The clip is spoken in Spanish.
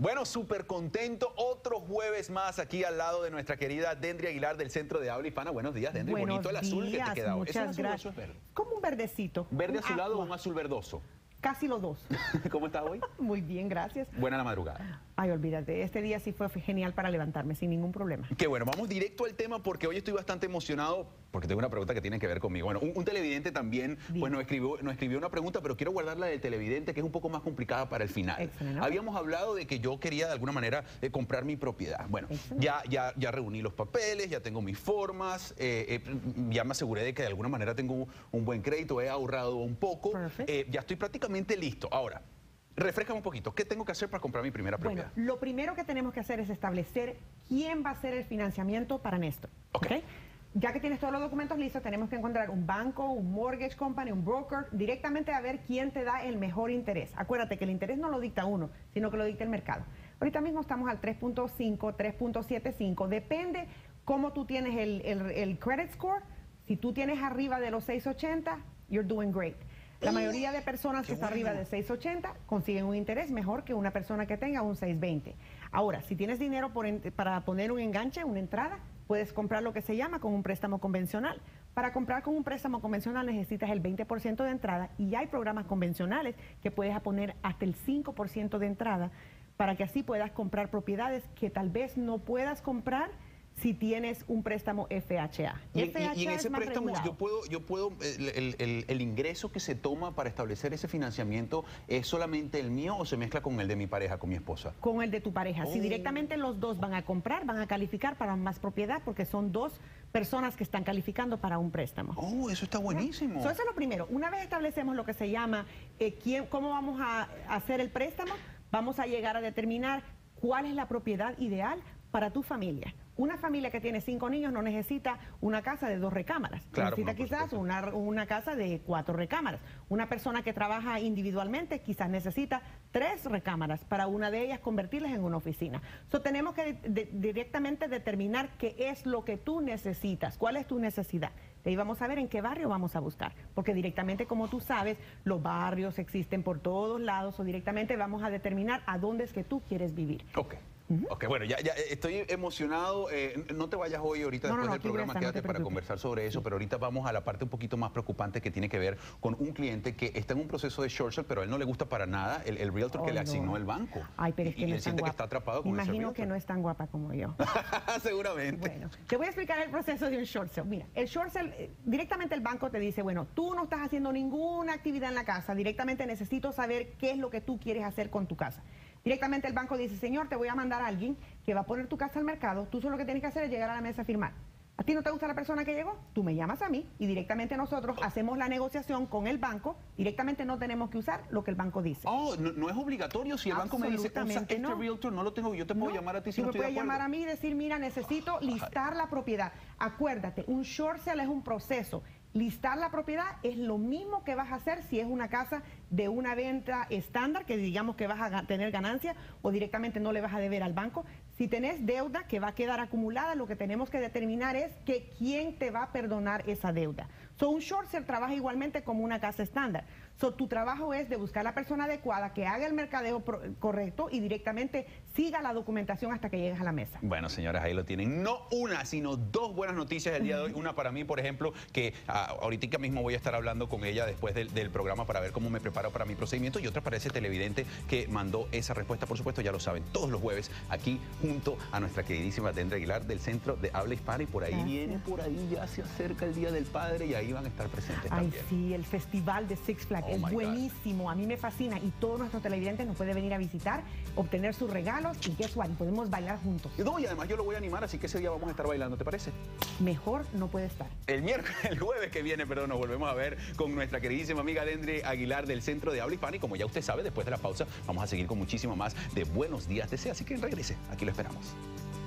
Bueno, súper contento. Otro jueves más aquí al lado de nuestra querida Dendry Aguilar del Centro de Habla Hispana. Buenos días, Dendry. Bonito el azul que te queda hoy. Muchas gracias. ¿Es verde? Como un verdecito. ¿Verde azulado o un azul verdoso? Casi los dos. ¿Cómo estás hoy? Muy bien, gracias. Buena la madrugada. Ay, olvídate, este día sí fue genial para levantarme, sin ningún problema. Qué bueno, vamos directo al tema porque hoy estoy bastante emocionado porque tengo una pregunta que tiene que ver conmigo. Bueno, un televidente también pues nos escribió una pregunta, pero quiero guardarla del televidente que es un poco más complicada para el final. Excelente. Habíamos hablado de que yo quería de alguna manera comprar mi propiedad. Bueno, ya reuní los papeles, ya tengo mis formas, ya me aseguré de que de alguna manera tengo un buen crédito, he ahorrado un poco, ya estoy prácticamente listo. Ahora, refrescame un poquito, ¿qué tengo que hacer para comprar mi primera propiedad? Bueno, lo primero que tenemos que hacer es establecer quién va a hacer el financiamiento para Néstor. ¿Okay? Ya que tienes todos los documentos listos, tenemos que encontrar un banco, un mortgage company, un broker, directamente a ver quién te da el mejor interés. Acuérdate que el interés no lo dicta uno, sino que lo dicta el mercado. Ahorita mismo estamos al 3.5, 3.75, depende cómo tú tienes el credit score. Si tú tienes arriba de los 680, you're doing great. La mayoría de personas que están arriba de 680 consiguen un interés mejor que una persona que tenga un 620. Ahora, si tienes dinero para poner un enganche, una entrada, puedes comprar lo que se llama con un préstamo convencional. Para comprar con un préstamo convencional necesitas el 20% de entrada y hay programas convencionales que puedes poner hasta el 5% de entrada para que así puedas comprar propiedades que tal vez no puedas comprar si tienes un préstamo FHA. Y en ese préstamo yo puedo el ingreso que se toma para establecer ese financiamiento, ¿es solamente el mío o se mezcla con el de mi pareja, con mi esposa? Con el de tu pareja. Si directamente los dos van a comprar, van a calificar para más propiedad porque son dos personas que están calificando para un préstamo. Oh, eso está buenísimo. Eso es lo primero. Una vez establecemos lo que se llama cómo vamos a hacer el préstamo, vamos a llegar a determinar cuál es la propiedad ideal para tu familia. Una familia que tiene 5 niños no necesita una casa de 2 recámaras. Claro, necesita quizás una casa de 4 recámaras. Una persona que trabaja individualmente quizás necesita 3 recámaras para una de ellas convertirlas en una oficina. Tenemos que directamente determinar qué es lo que tú necesitas, cuál es tu necesidad. De ahí vamos a ver en qué barrio vamos a buscar. Porque directamente, como tú sabes, los barrios existen por todos lados o directamente vamos a determinar a dónde es que tú quieres vivir. Ok, bueno, ya estoy emocionado. No te vayas hoy, ahorita después del programa, quédate para conversar sobre eso, pero ahorita vamos a la parte un poquito más preocupante que tiene que ver con un cliente que está en un proceso de short sale, pero a él no le gusta para nada el realtor que le asignó el banco. Ay, pero es que y no él es tan siente guapa. que está atrapado con ese realtor. Imagino que no es tan guapa como yo. Seguramente. Bueno, te voy a explicar el proceso de un short sale. Mira, el short sale, directamente el banco te dice, bueno, tú no estás haciendo ninguna actividad en la casa, directamente necesito saber qué es lo que tú quieres hacer con tu casa. Directamente el banco dice, señor, te voy a mandar a alguien que va a poner tu casa al mercado, tú solo lo que tienes que hacer es llegar a la mesa a firmar. ¿A ti no te gusta la persona que llegó? Tú me llamas a mí y directamente nosotros hacemos la negociación con el banco, directamente no tenemos que usar lo que el banco dice. Oh, no es obligatorio, si el banco me dice, usa este realtor, no lo tengo, yo te puedo llamar a ti si no estoy de acuerdo. Tú me puedes llamar a mí y decir, mira, necesito listar la propiedad. Acuérdate, un short sale es un proceso. Listar la propiedad es lo mismo que vas a hacer si es una casa de una venta estándar, que digamos que vas a tener ganancia o directamente no le vas a deber al banco. Si tenés deuda que va a quedar acumulada, lo que tenemos que determinar es que quién te va a perdonar esa deuda. Un short sale trabaja igualmente como una casa estándar. Tu trabajo es de buscar a la persona adecuada, que haga el mercadeo correcto y directamente siga la documentación hasta que llegues a la mesa. Bueno, señoras, ahí lo tienen. No una, sino 2 buenas noticias el día de hoy. Una para mí, por ejemplo, que ahorita mismo voy a estar hablando con ella después del programa para ver cómo me preparo para mi procedimiento, y otra para ese televidente que mandó esa respuesta. Por supuesto, ya lo saben, todos los jueves aquí junto a nuestra queridísima Dendry Aguilar del Centro de Habla Hispana, y por ahí viene, por ahí ya se acerca el Día del Padre y ahí van a estar presentes también. Ay, sí, el festival de Six Flags es buenísimo, a mí me fascina y todos nuestros televidentes nos pueden venir a visitar, obtener sus regalos y guess what, podemos bailar juntos. No, y además yo lo voy a animar, así que ese día vamos a estar bailando, ¿te parece? Mejor no puede estar. El jueves que viene, perdón, nos volvemos a ver con nuestra queridísima amiga Dendry Aguilar del Centro de Habla Hispana, y como ya usted sabe, después de la pausa vamos a seguir con muchísimo más de Buenos Días TC, así que regrese, aquí lo esperamos.